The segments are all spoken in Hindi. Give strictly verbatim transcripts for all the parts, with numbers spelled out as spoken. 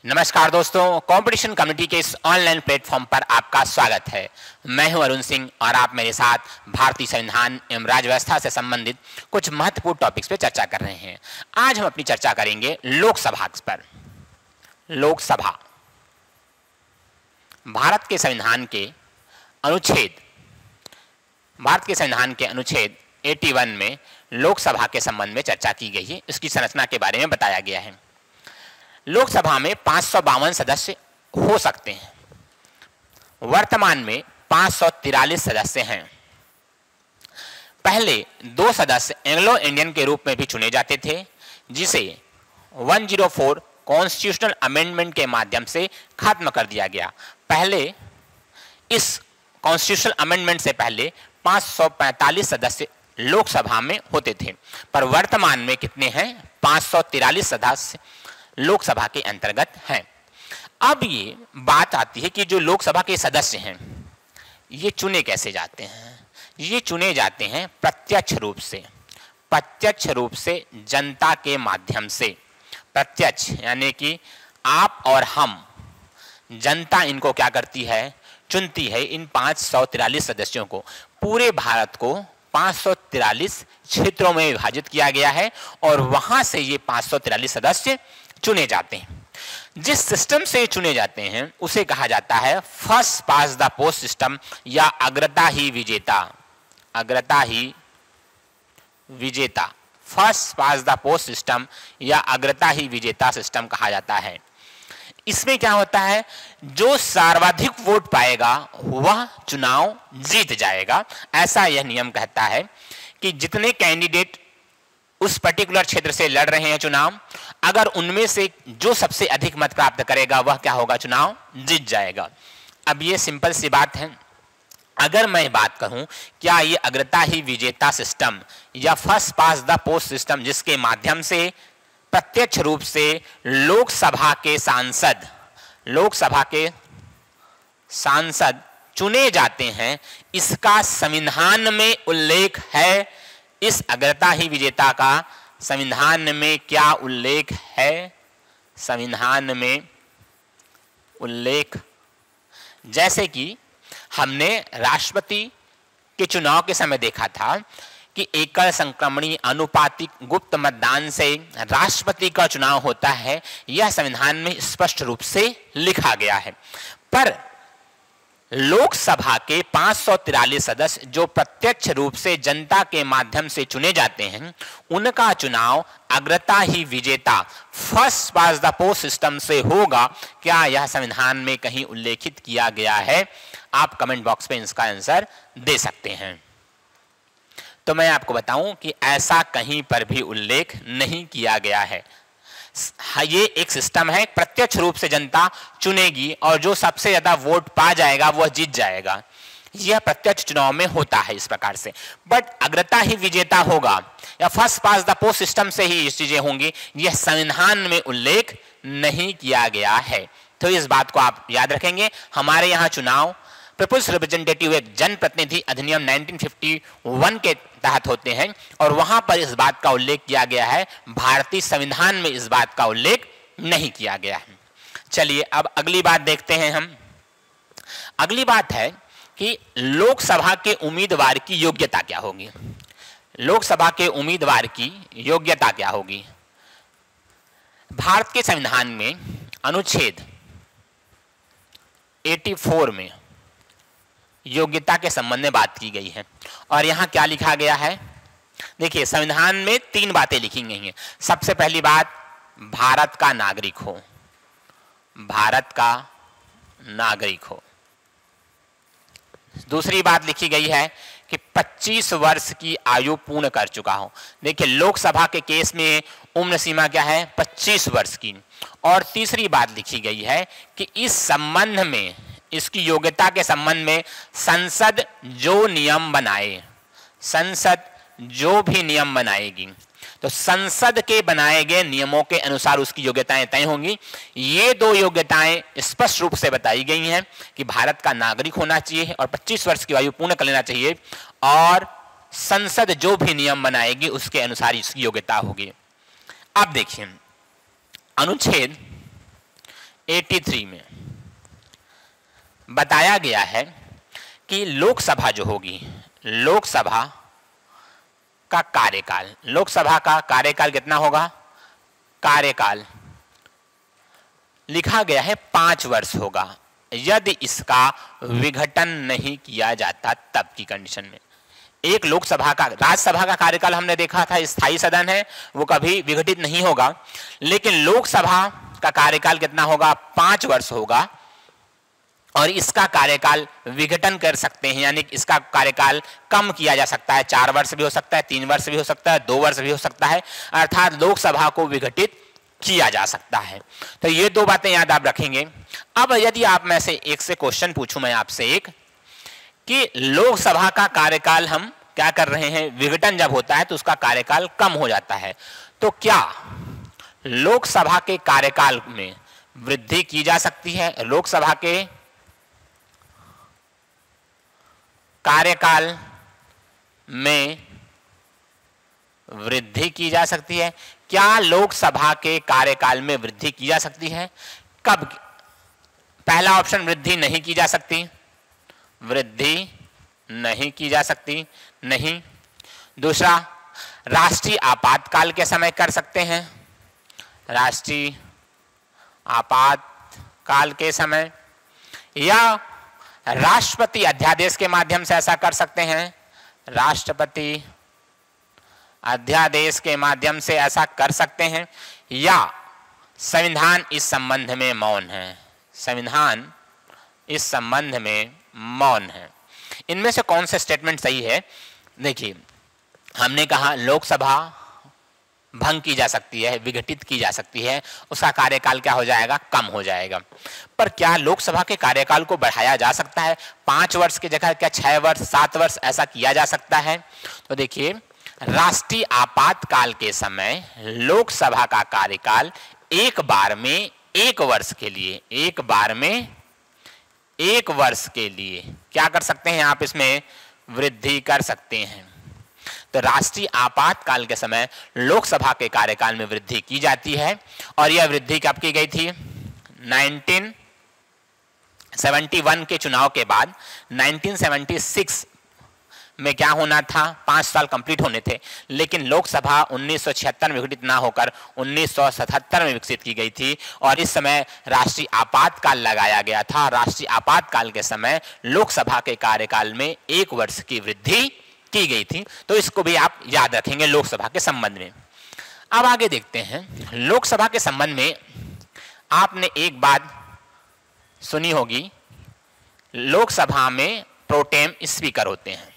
नमस्कार दोस्तों, कंपटीशन कम्युनिटी के इस ऑनलाइन प्लेटफॉर्म पर आपका स्वागत है। मैं हूं अरुण सिंह और आप मेरे साथ भारतीय संविधान एवं राज्य व्यवस्था से संबंधित कुछ महत्वपूर्ण टॉपिक्स पे चर्चा कर रहे हैं। आज हम अपनी चर्चा करेंगे लोकसभा पर। लोकसभा भारत के संविधान के अनुच्छेद भारत के संविधान के अनुच्छेद इक्यासी में लोकसभा के संबंध में चर्चा की गई है। इसकी संरचना के बारे में बताया गया है। लोकसभा में पाँच सौ बावन सदस्य हो सकते हैं। वर्तमान में पाँच सौ तिरालीस सदस्य हैं। पहले दो सदस्य एंग्लो इंडियन के रूप में भी चुने जाते थे, जिसे एक सौ चार कॉन्स्टिट्यूशनल अमेंडमेंट के माध्यम से खत्म कर दिया गया। पहले इस कॉन्स्टिट्यूशनल अमेंडमेंट से पहले पाँच सौ पैंतालीस सदस्य लोकसभा में होते थे, पर वर्तमान में कितने हैं? पाँच सौ तिरालीस सदस्य लोकसभा के अंतर्गत हैं। अब ये बात आती है कि जो लोकसभा के सदस्य हैं ये चुने कैसे जाते हैं? ये चुने जाते हैं प्रत्यक्ष रूप से प्रत्यक्ष रूप से जनता के माध्यम से। प्रत्यक्ष यानी कि आप और हम, जनता इनको क्या करती है? चुनती है। इन पाँच सौ तिरालीस सदस्यों को पूरे भारत को पाँच सौ तिरालीस क्षेत्रों में विभाजित किया गया है और वहां से ये पाँच सौ तिरालीस सदस्य चुने जाते हैं। जिस सिस्टम से चुने जाते हैं उसे कहा जाता है first past the post system या अग्रता ही विजेता। अग्रता ही विजेता first past the post system या अग्रता ही विजेता सिस्टम कहा जाता है। इसमें क्या होता है? जो सर्वाधिक वोट पाएगा वह चुनाव जीत जाएगा। ऐसा यह नियम कहता है कि जितने कैंडिडेट उस पर्टिकुलर क्षेत्र से लड़ रहे हैं चुनाव, अगर उनमें से जो सबसे अधिक मत प्राप्त करेगा वह क्या होगा? चुनाव जीत जाएगा। अब ये सिंपल सी बात है। अगर मैं बात कहूं क्या ये अग्रता ही विजेता सिस्टम या first past the post system, जिसके माध्यम से प्रत्यक्ष रूप से लोकसभा के सांसद लोकसभा के सांसद चुने जाते हैं, इसका संविधान में उल्लेख है? इस अग्रता ही विजेता का संविधान में क्या उल्लेख है? संविधान में उल्लेख, जैसे कि हमने राष्ट्रपति के चुनाव के समय देखा था कि एकल संक्रमणी अनुपातिक गुप्त मतदान से राष्ट्रपति का चुनाव होता है। यह संविधान में स्पष्ट रूप से लिखा गया है। पर लोकसभा के पाँच सौ तिरालीस सदस्य जो प्रत्यक्ष रूप से जनता के माध्यम से चुने जाते हैं, उनका चुनाव अग्रता ही विजेता first past the post system से होगा। क्या यह संविधान में कहीं उल्लेखित किया गया है? आप कमेंट बॉक्स में इसका आंसर दे सकते हैं। तो मैं आपको बताऊं कि ऐसा कहीं पर भी उल्लेख नहीं किया गया है। ये एक सिस्टम है, प्रत्यक्ष रूप से जनता चुनेगी और जो सबसे ज्यादा वोट पा जाएगा वह जीत जाएगा। यह प्रत्यक्ष चुनाव में होता है इस प्रकार से। बट अग्रता ही विजेता होगा या first past the post system से ही ये चीजें होंगी, यह संविधान में उल्लेख नहीं किया गया है। तो इस बात को आप याद रखेंगे। हमारे यहाँ चुनाव पीपुल्स रिप्रेजेंटेटिव एक जनप्रतिनिधि अधिनियम उन्नीस सौ इक्यावन के तहत होते हैं और वहां पर इस बात का उल्लेख किया गया है। भारतीय संविधान में इस बात का उल्लेख नहीं किया गया है। चलिए अब अगली बात देखते हैं हम। अगली बात है कि लोकसभा के उम्मीदवार की योग्यता क्या होगी? लोकसभा के उम्मीदवार की योग्यता क्या होगी? भारत के संविधान में अनुच्छेद चौरासी में योग्यता के संबंध में बात की गई है और यहां क्या लिखा गया है? देखिए, संविधान में तीन बातें लिखी गई हैं। सबसे पहली बात, भारत का नागरिक हो। भारत का नागरिक हो। दूसरी बात लिखी गई है कि पच्चीस वर्ष की आयु पूर्ण कर चुका हो। देखिए, लोकसभा के केस में उम्र सीमा क्या है? पच्चीस वर्ष की। और तीसरी बात लिखी गई है कि इस संबंध में, इसकी योग्यता के संबंध में संसद जो नियम बनाए, संसद जो भी नियम बनाएगी, तो संसद के बनाए गए नियमों के अनुसार उसकी योग्यताएं तय होंगी। ये दो योग्यताएं स्पष्ट रूप से बताई गई हैं कि भारत का नागरिक होना चाहिए और पच्चीस वर्ष की आयु पूर्ण कर लेना चाहिए और संसद जो भी नियम बनाएगी उसके अनुसार इसकी योग्यता होगी। अब देखिए, अनुच्छेद तिरासी में बताया गया है कि लोकसभा जो होगी, लोकसभा का कार्यकाल, लोकसभा का कार्यकाल कितना होगा? कार्यकाल लिखा गया है पांच वर्ष होगा यदि इसका विघटन नहीं किया जाता तब की कंडीशन में। एक लोकसभा का, राज्यसभा का कार्यकाल हमने देखा था स्थायी सदन है, वो कभी विघटित नहीं होगा, लेकिन लोकसभा का कार्यकाल कितना होगा? पांच वर्ष होगा और इसका कार्यकाल विघटन कर सकते हैं, यानी इसका कार्यकाल कम किया जा सकता है। चार वर्ष भी हो सकता है, तीन वर्ष भी हो सकता है, दो वर्ष भी हो सकता है, अर्थात लोकसभा को विघटित किया जा सकता है। तो ये दो बातें याद आप रखेंगे। अब यदि आप में से एक से क्वेश्चन पूछूं मैं आपसे एक, कि लोकसभा का कार्यकाल हम क्या कर रहे हैं, विघटन जब होता है तो उसका कार्यकाल कम हो जाता है, तो क्या लोकसभा के कार्यकाल में वृद्धि की जा सकती है? लोकसभा के कार्यकाल में वृद्धि की जा सकती है? क्या लोकसभा के कार्यकाल में वृद्धि की जा सकती है? कब? पहला ऑप्शन, वृद्धि नहीं की जा सकती, वृद्धि नहीं की जा सकती, नहीं। दूसरा, राष्ट्रीय आपातकाल के समय कर सकते हैं, राष्ट्रीय आपातकाल के समय, या राष्ट्रपति अध्यादेश के माध्यम से ऐसा कर सकते हैं, राष्ट्रपति अध्यादेश के माध्यम से ऐसा कर सकते हैं, या संविधान इस संबंध में मौन है, संविधान इस संबंध में मौन है। इनमें से कौन सा स्टेटमेंट सही है? देखिए, हमने कहा लोकसभा भंग की जा सकती है, विघटित की जा सकती है, उसका कार्यकाल क्या हो जाएगा? कम हो जाएगा। पर क्या लोकसभा के कार्यकाल को बढ़ाया जा सकता है? पांच वर्ष की जगह क्या छह वर्ष, सात वर्ष ऐसा किया जा सकता है? तो देखिए, राष्ट्रीय आपातकाल के समय लोकसभा का कार्यकाल एक बार में एक वर्ष के लिए, एक बार में एक वर्ष के लिए क्या कर सकते हैं आप? इसमें वृद्धि कर सकते हैं। तो राष्ट्रीय आपातकाल के समय लोकसभा के कार्यकाल में वृद्धि की जाती है, और यह वृद्धि कब की गई थी? उन्नीस सौ इकहत्तर के चुनाव के बाद उन्नीस सौ छिहत्तर में क्या होना था? पांच साल कंप्लीट होने थे, लेकिन लोकसभा उन्नीस सौ छिहत्तर में विघटित ना होकर उन्नीस सौ सतहत्तर में विकसित की गई थी, और इस समय राष्ट्रीय आपातकाल लगाया गया था। राष्ट्रीय आपातकाल के समय लोकसभा के कार्यकाल में एक वर्ष की वृद्धि की गई थी। तो इसको भी आप याद रखेंगे लोकसभा के संबंध में। अब आगे देखते हैं, लोकसभा के संबंध में आपने एक बात सुनी होगी, लोकसभा में प्रोटेम स्पीकर होते हैं।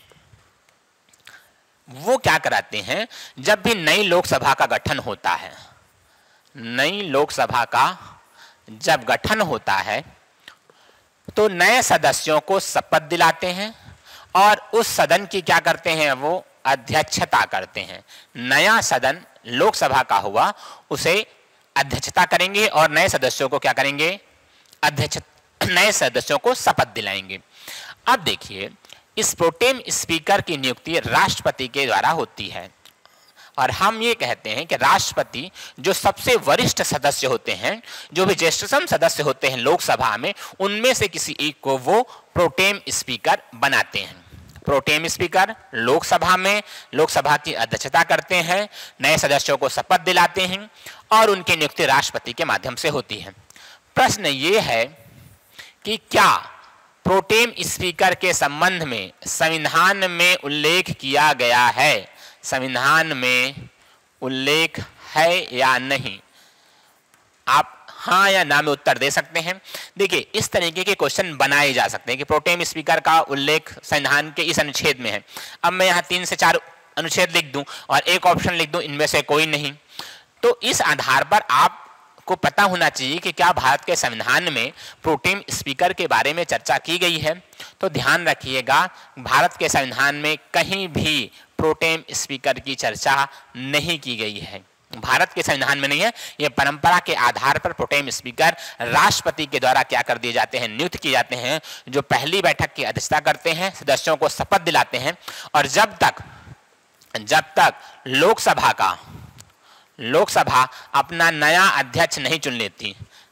वो क्या कराते हैं? जब भी नई लोकसभा का गठन होता है, नई लोकसभा का जब गठन होता है तो नए सदस्यों को शपथ दिलाते हैं और उस सदन की क्या करते हैं? वो अध्यक्षता करते हैं। नया सदन लोकसभा का हुआ, उसे अध्यक्षता करेंगे और नए सदस्यों को क्या करेंगे? अध्यक्ष नए सदस्यों को शपथ दिलाएंगे। अब देखिए, इस प्रोटेम स्पीकर की नियुक्ति राष्ट्रपति के द्वारा होती है, और हम ये कहते हैं कि राष्ट्रपति जो सबसे वरिष्ठ सदस्य होते हैं, जो भी ज्येष्ठतम सदस्य होते हैं लोकसभा में, उनमें से किसी एक को वो प्रोटेम स्पीकर बनाते हैं। प्रोटेम स्पीकर लोकसभा में लोकसभा की अध्यक्षता करते हैं, नए सदस्यों को शपथ दिलाते हैं और उनकी नियुक्ति राष्ट्रपति के माध्यम से होती है। प्रश्न ये है कि क्या प्रोटेम स्पीकर के संबंध में संविधान में उल्लेख किया गया है? संविधान में उल्लेख है या नहीं? आप हाँ या ना में उत्तर दे सकते हैं। देखिए, इस तरीके के क्वेश्चन बनाए जा सकते हैं कि प्रोटेम स्पीकर का उल्लेख संविधान के इस अनुच्छेद में है। अब मैं यहाँ तीन से चार अनुच्छेद लिख दूं और एक ऑप्शन लिख दूं, इनमें से कोई नहीं, तो इस आधार पर आप को पता होना चाहिए कि क्या भारत के संविधान में प्रोटेम स्पीकर के बारे में चर्चा की गई है। तो ध्यान रखिएगा, भारत के संविधान में कहीं भी प्रोटेम स्पीकर की चर्चा नहीं की गई है, भारत के संविधान में नहीं है। यह परंपरा के आधार पर प्रोटेम स्पीकर राष्ट्रपति के द्वारा क्या कर दिए जाते हैं? नियुक्त किए जाते हैं, जो पहली बैठक की अध्यक्षता करते हैं, सदस्यों को शपथ दिलाते हैं, और जब तक जब तक लोकसभा का लोकसभा अपना नया अध्यक्ष नहीं चुन लेती,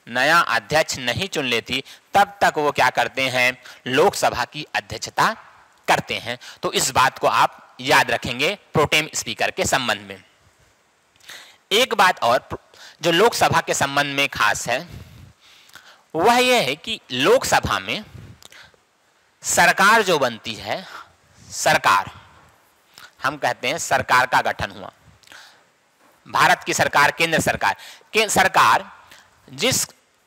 नया अध्यक्ष नहीं चुन लेती तब तक वो क्या करते हैं, लोकसभा की अध्यक्षता करते हैं। तो इस बात को आप याद रखेंगे प्रोटेम स्पीकर के संबंध में। एक बात और जो लोकसभा के संबंध में खास है वह यह है कि लोकसभा में सरकार जो बनती है, सरकार हम कहते हैं सरकार का गठन हुआ, भारत की सरकार, केंद्र सरकार के सरकार जिस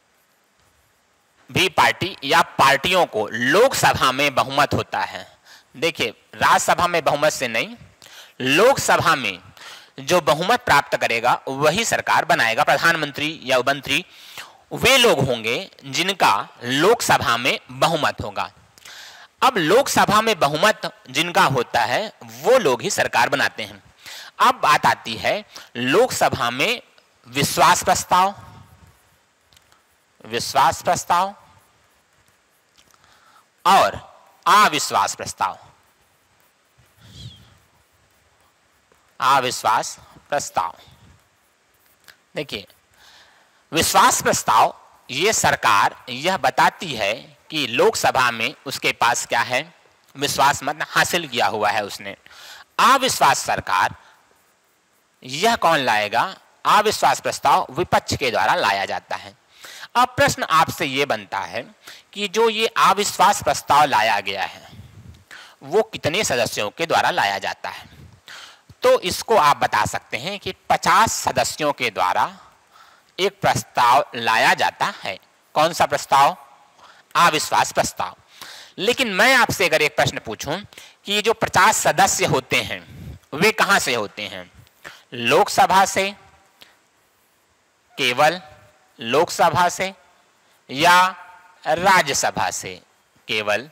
भी पार्टी या पार्टियों को लोकसभा में बहुमत होता है, देखिए राज्यसभा में बहुमत से नहीं, लोकसभा में जो बहुमत प्राप्त करेगा वही सरकार बनाएगा। प्रधानमंत्री या मंत्री वे लोग होंगे जिनका लोकसभा में बहुमत होगा। अब लोकसभा में बहुमत जिनका होता है वो लोग ही सरकार बनाते हैं। अब बात आती है लोकसभा में विश्वास प्रस्ताव, विश्वास प्रस्ताव और अविश्वास प्रस्ताव। अविश्वास प्रस्ताव, देखिए विश्वास प्रस्ताव ये सरकार यह बताती है कि लोकसभा में उसके पास क्या है, विश्वास मत हासिल किया हुआ है उसने। अविश्वास सरकार यह कौन लाएगा, अविश्वास प्रस्ताव विपक्ष के द्वारा लाया जाता है। अब प्रश्न आपसे यह बनता है कि जो ये अविश्वास प्रस्ताव लाया गया है वो कितने सदस्यों के द्वारा लाया जाता है। तो इसको आप बता सकते हैं कि पचास सदस्यों के द्वारा एक प्रस्ताव लाया जाता है। कौन सा प्रस्ताव, अविश्वास प्रस्ताव। लेकिन मैं आपसे अगर एक प्रश्न पूछूं कि ये जो पचास सदस्य होते हैं वे कहां से होते हैं, लोकसभा से, केवल लोकसभा से, या राज्यसभा से केवल,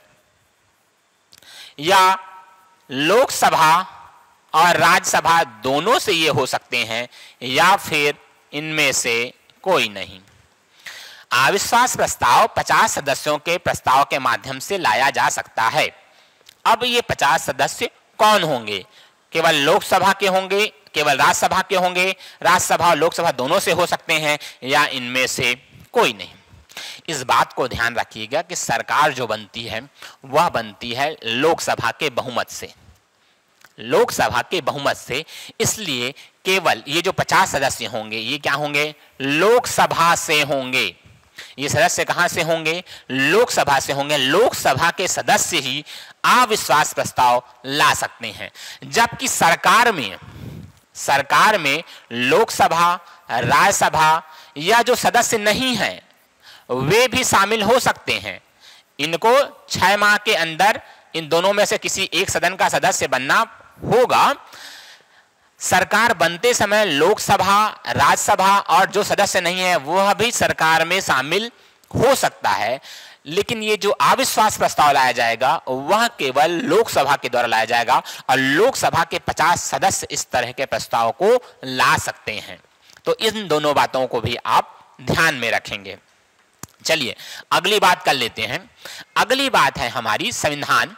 या लोकसभा और राज्यसभा दोनों से ये हो सकते हैं, या फिर इनमें से कोई नहीं। अविश्वास प्रस्ताव पचास सदस्यों के प्रस्ताव के माध्यम से लाया जा सकता है। अब ये पचास सदस्य कौन होंगे, केवल लोकसभा के होंगे, केवल राज्यसभा के होंगे, राज्यसभा और लोकसभा दोनों से हो सकते हैं, या इनमें से कोई नहीं। इस बात को ध्यान रखिएगा कि सरकार जो बनती है वह बनती है लोकसभा के बहुमत से, लोकसभा के बहुमत से। इसलिए केवल ये जो पचास सदस्य होंगे ये क्या होंगे, लोकसभा से होंगे। ये सदस्य कहां से होंगे, लोकसभा से होंगे। लोकसभा के सदस्य ही अविश्वास प्रस्ताव ला सकते हैं, जबकि सरकार में सरकार में लोकसभा, राज्यसभा या जो सदस्य नहीं हैं वे भी शामिल हो सकते हैं। इनको छह माह के अंदर इन दोनों में से किसी एक सदन का सदस्य बनना होगा। सरकार बनते समय लोकसभा, राज्यसभा और जो सदस्य नहीं है वह भी सरकार में शामिल हो सकता है। लेकिन ये जो अविश्वास प्रस्ताव लाया जाएगा वह केवल लोकसभा के द्वारा लाया जाएगा, और लोकसभा के पचास सदस्य इस तरह के प्रस्ताव को ला सकते हैं। तो इन दोनों बातों को भी आप ध्यान में रखेंगे। चलिए अगली बात कर लेते हैं। अगली बात है हमारी संविधान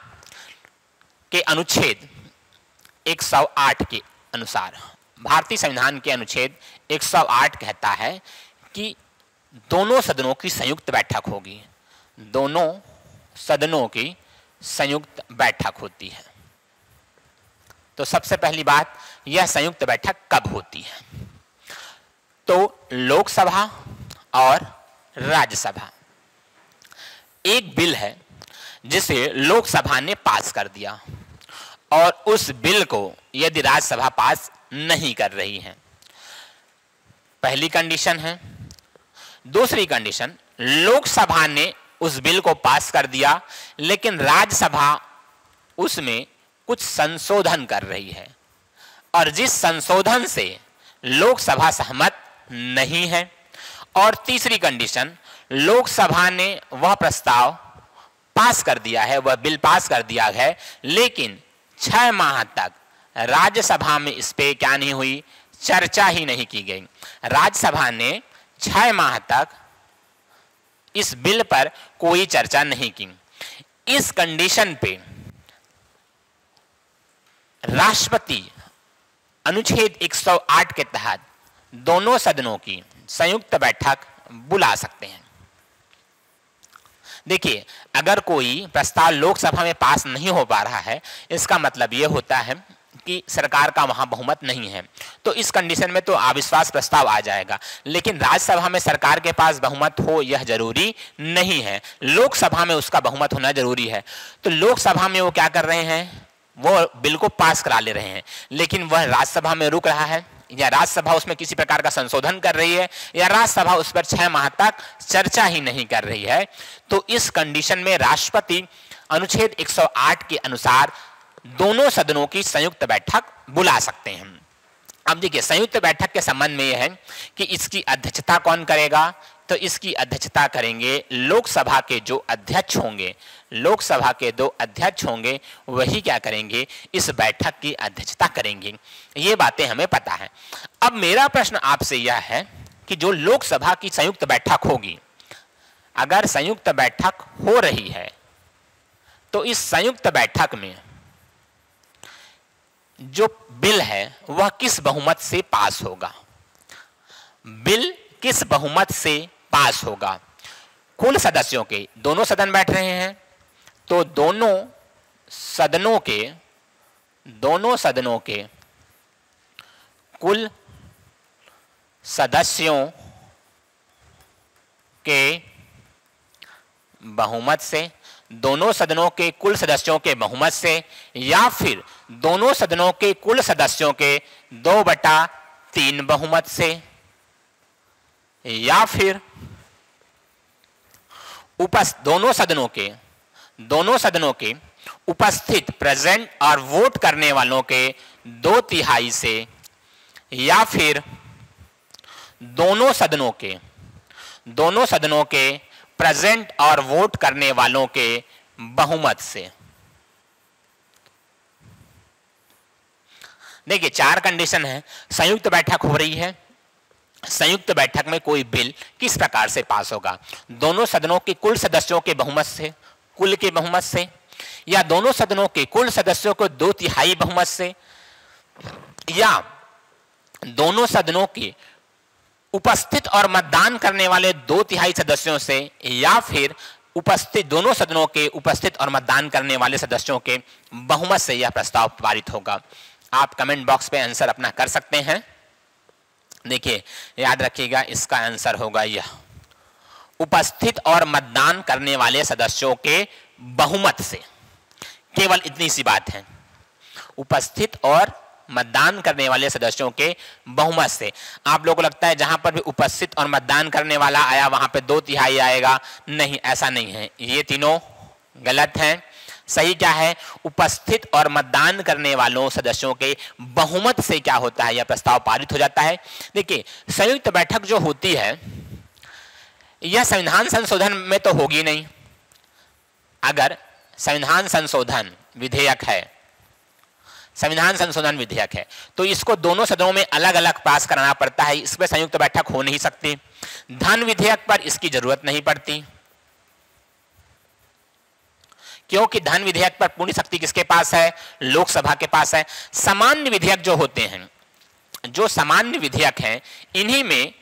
के अनुच्छेद एक सौ आठ के अनुसार। भारतीय संविधान के अनुच्छेद एक सौ आठ कहता है कि दोनों सदनों की संयुक्त बैठक होगी, दोनों सदनों की संयुक्त बैठक होती है। तो सबसे पहली बात, यह संयुक्त बैठक कब होती है? तो लोकसभा और राज्यसभा। एक बिल है जिसे लोकसभा ने पास कर दिया और उस बिल को यदि राज्यसभा पास नहीं कर रही है, पहली कंडीशन है। दूसरी कंडीशन, लोकसभा ने उस बिल को पास कर दिया लेकिन राज्यसभा उसमें कुछ संशोधन कर रही है, और जिस संशोधन से लोकसभा सहमत नहीं है। और तीसरी कंडीशन, लोकसभा ने वह प्रस्ताव पास कर दिया है, वह बिल पास कर दिया है, लेकिन छह माह तक राज्यसभा में इस पे क्या नहीं हुई, चर्चा ही नहीं की गई। राज्यसभा ने छह माह तक इस बिल पर कोई चर्चा नहीं की। इस कंडीशन पे राष्ट्रपति अनुच्छेद एक सौ आठ के तहत दोनों सदनों की संयुक्त बैठक बुला सकते हैं। देखिए, अगर कोई प्रस्ताव लोकसभा में पास नहीं हो पा रहा है, इसका मतलब यह होता है कि सरकार का वहां बहुमत नहीं है, तो इस कंडीशन में तो अविश्वास प्रस्ताव आ जाएगा। लेकिन राज्यसभा में सरकार के पास बहुमत हो यह जरूरी नहीं है, लोकसभा में उसका बहुमत होना जरूरी है। तो लोकसभा में वो क्या कर रहे हैं, वो बिल को पास करा ले रहे हैं, लेकिन वह राज्यसभा में रुक रहा है, या राज्यसभा उसमें किसी प्रकार का संशोधन कर रही है, या राज्यसभा उस पर छह माह तक चर्चा ही नहीं कर रही है। तो इस कंडीशन में राष्ट्रपति अनुच्छेद एक सौ आठ के अनुसार दोनों सदनों की संयुक्त बैठक बुला सकते हैं। अब देखिए, संयुक्त बैठक के संबंध में यह है कि इसकी अध्यक्षता कौन करेगा, तो इसकी अध्यक्षता करेंगे लोकसभा के जो अध्यक्ष होंगे, लोकसभा के दो अध्यक्ष होंगे, वही क्या करेंगे, इस बैठक की अध्यक्षता करेंगे। ये बातें हमें पता है। अब मेरा प्रश्न आपसे यह है कि जो लोकसभा की संयुक्त बैठक होगी, अगर संयुक्त बैठक हो रही है तो इस संयुक्त बैठक में जो बिल है वह किस बहुमत से पास होगा, बिल किस बहुमत से पास होगा। कुल सदस्यों के, दोनों सदन बैठ रहे हैं, तो दोनों सदनों के दोनों सदनों के कुल सदस्यों के बहुमत से, दोनों सदनों के कुल सदस्यों के बहुमत से, या फिर दोनों सदनों के कुल सदस्यों के दो बटा तीन बहुमत से, या फिर उपस्थित दोनों सदनों के दोनों सदनों के उपस्थित प्रेजेंट और वोट करने वालों के दो तिहाई से, या फिर दोनों सदनों के दोनों सदनों के प्रेजेंट और वोट करने वालों के बहुमत से। देखिए, चार कंडीशन है। संयुक्त बैठक हो रही है, संयुक्त बैठक में कोई बिल किस प्रकार से पास होगा, दोनों सदनों के कुल सदस्यों के बहुमत से, कुल के बहुमत से, या दोनों सदनों के कुल सदस्यों को दो तिहाई बहुमत से, या दोनों सदनों के उपस्थित और मतदान करने वाले दो तिहाई सदस्यों से, या फिर उपस्थित दोनों सदनों के उपस्थित और मतदान करने वाले सदस्यों के बहुमत से यह प्रस्ताव पारित होगा। आप कमेंट बॉक्स पे आंसर अपना कर सकते हैं। देखिए, याद रखिएगा, इसका आंसर होगा यह, उपस्थित और मतदान करने वाले सदस्यों के बहुमत से। केवल इतनी सी बात है, उपस्थित और मतदान करने वाले सदस्यों के बहुमत से। आप लोगों को लगता है जहां पर भी उपस्थित और मतदान करने वाला आया वहां पे दो तिहाई आएगा, नहीं, ऐसा नहीं है, ये तीनों गलत हैं। सही क्या है, उपस्थित और मतदान करने वालों सदस्यों के बहुमत से क्या होता है, यह प्रस्ताव पारित हो जाता है। देखिए, संयुक्त बैठक जो होती है यह संविधान संशोधन में तो होगी नहीं। अगर संविधान संशोधन विधेयक है संविधान संशोधन विधेयक है तो इसको दोनों सदनों में अलग अलग पास कराना पड़ता है, इस पर संयुक्त बैठक हो नहीं सकती। धन विधेयक पर इसकी जरूरत नहीं पड़ती, क्योंकि धन विधेयक पर पूर्ण शक्ति किसके पास है, लोकसभा के पास है। सामान्य विधेयक जो होते हैं, जो सामान्य विधेयक हैं, इन्हीं में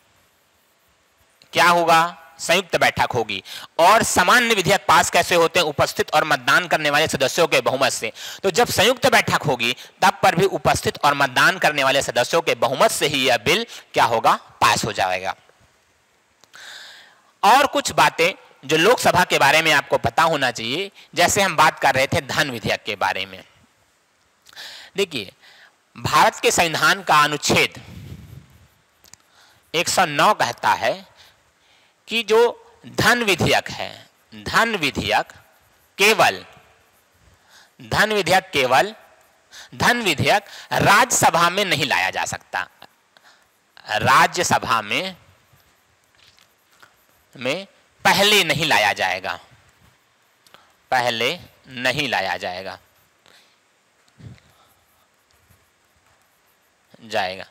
क्या होगा, संयुक्त बैठक होगी। और सामान्य विधेयक पास कैसे होते हैं, उपस्थित और मतदान करने वाले सदस्यों के बहुमत से। तो जब संयुक्त बैठक होगी तब पर भी उपस्थित और मतदान करने वाले सदस्यों के बहुमत से ही यह बिल क्या होगा, पास हो जाएगा। और कुछ बातें जो लोकसभा के बारे में आपको पता होना चाहिए, जैसे हम बात कर रहे थे धन विधेयक के बारे में। देखिए, भारत के संविधान का अनुच्छेद एक सौ नौ कहता है कि जो धन विधेयक है, धन विधेयक केवल धन विधेयक केवल धन विधेयक राज्यसभा में नहीं लाया जा सकता। राज्यसभा में में पहले नहीं लाया जाएगा, पहले नहीं लाया जाएगा जाएगा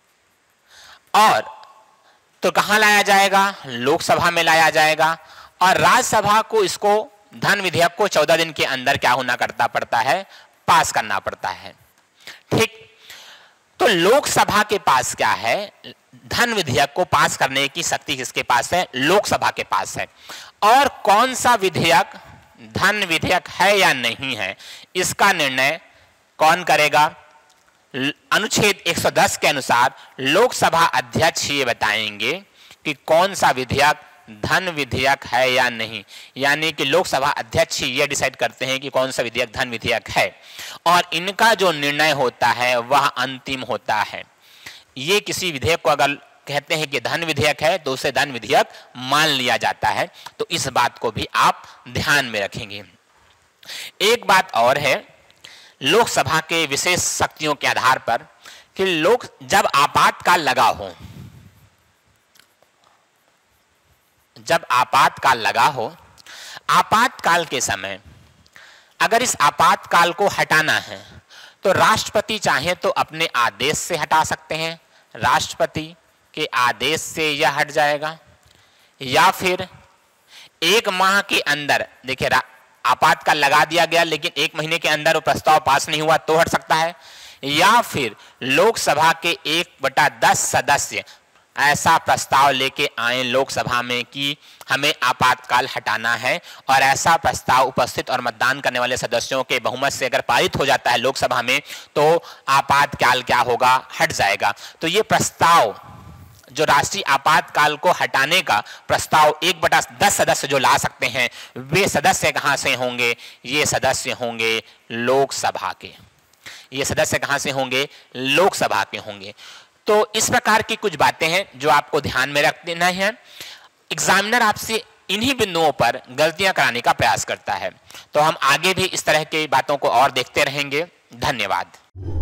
और तो कहां लाया जाएगा, लोकसभा में लाया जाएगा। और राज्यसभा को इसको धन विधेयक को चौदह दिन के अंदर क्या होना करता पड़ता है, पास करना पड़ता है। ठीक, तो लोकसभा के पास क्या है, धन विधेयक को पास करने की शक्ति किसके पास है? लोकसभा के पास है। और कौन सा विधेयक धन विधेयक है या नहीं है, इसका निर्णय कौन करेगा? अनुच्छेद एक सौ दस के अनुसार लोकसभा अध्यक्ष ये बताएंगे कि कौन सा विधेयक धन विधेयक है या नहीं। यानी कि लोकसभा अध्यक्ष ही ये डिसाइड करते हैं कि कौन सा विधेयक धन विधेयक है, और इनका जो निर्णय होता है वह अंतिम होता है। ये किसी विधेयक को अगर कहते हैं कि धन विधेयक है तो उसे धन विधेयक मान लिया जाता है। तो इस बात को भी आप ध्यान में रखेंगे। एक बात और है लोकसभा के विशेष शक्तियों के आधार पर कि लोक जब आपातकाल लगा हो जब आपातकाल लगा हो आपातकाल के समय अगर इस आपातकाल को हटाना है तो राष्ट्रपति चाहे तो अपने आदेश से हटा सकते हैं, राष्ट्रपति के आदेश से यह हट जाएगा, या फिर एक माह के अंदर, देखिए आपातकाल लगा दिया गया लेकिन एक महीने के अंदर वो प्रस्ताव पास नहीं हुआ तो हट सकता है, या फिर लोकसभा के एक बटा दस सदस्य ऐसा प्रस्ताव लेके आए लोकसभा में कि हमें आपातकाल हटाना है, और ऐसा प्रस्ताव उपस्थित और मतदान करने वाले सदस्यों के बहुमत से अगर पारित हो जाता है लोकसभा में तो आपातकाल क्या होगा? हट जाएगा। तो ये प्रस्ताव जो राष्ट्रीय आपातकाल को हटाने का प्रस्ताव एक बटा दस सदस्य जो ला सकते हैं, वे सदस्य कहां से होंगे? ये सदस्य होंगे लोकसभा के। ये सदस्य कहां से होंगे? लोकसभा के होंगे। तो इस प्रकार की कुछ बातें हैं जो आपको ध्यान में रख देना है। एग्जामिनर आपसे इन्हीं बिंदुओं पर गलतियां कराने का प्रयास करता है। तो हम आगे भी इस तरह की बातों को और देखते रहेंगे। धन्यवाद।